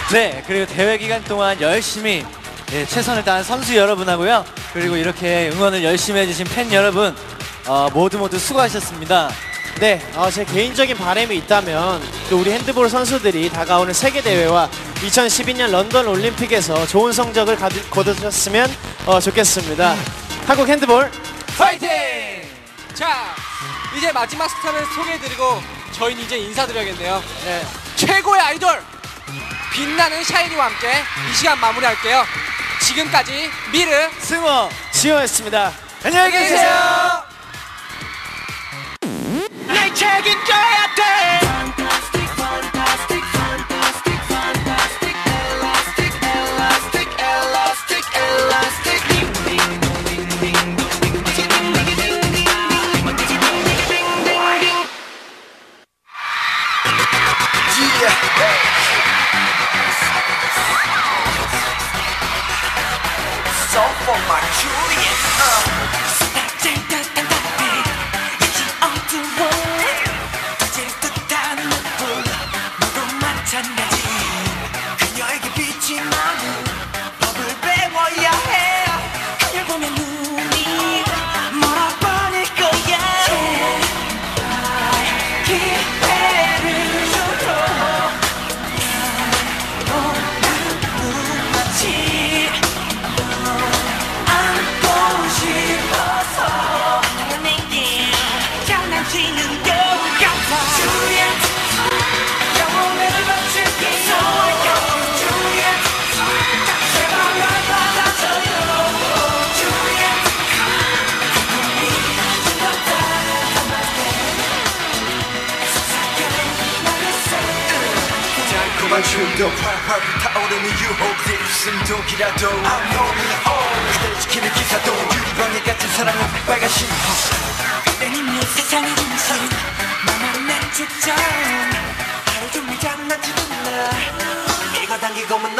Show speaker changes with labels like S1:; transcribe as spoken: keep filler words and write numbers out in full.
S1: 네, 그리고 대회 기간 동안 열심히 예, 최선을 다한 선수 여러분하고요. 그리고 이렇게 응원을 열심히 해주신 팬 여러분 어, 모두 모두 수고하셨습니다.
S2: 네, 어, 제 개인적인 바람이 있다면 또 우리 핸드볼 선수들이 다가오는 세계대회와 이천십이 년 런던 올림픽에서 좋은 성적을 거두셨으면 어, 좋겠습니다. 한국 핸드볼
S3: 파이팅! 자, 이제 마지막 스타를 소개해드리고 저희는 이제 인사드려야겠네요. 네. 최고의 아이돌! 빛나는 샤이니와 함께 이 시간 마무리할게요. 지금까지 미르,
S2: 승호, 지호였습니다.
S1: 안녕히 계세요.
S3: 날 책임져야 돼.
S4: for my Juliet. 이제 어두워 이제 끝난 눈물 너도 마찬가지 그녀에게 빛이 나는 법을 배워야 해 그녀를 보면 눈이 멀어버릴 거야 기회를 줘도 오늘 마치 안고 싶어서 내게 장난치는 것 같아 Juliet 영혼을 바칠게 So I got you Juliet 제발 날 받아줘요 Juliet 꿈이 들었다 가만히 속삭여 말했어 달콤한 춤도 활활 불타오르는 유혹들 심동이라도 I'm rolling on 그대를 지키는 기사도 유리병에 갇힌 사랑은 빨간 심호 그대님의 세상의 중심 나만의 초점 하루 종일 장난치는 나 밀고 당기고 만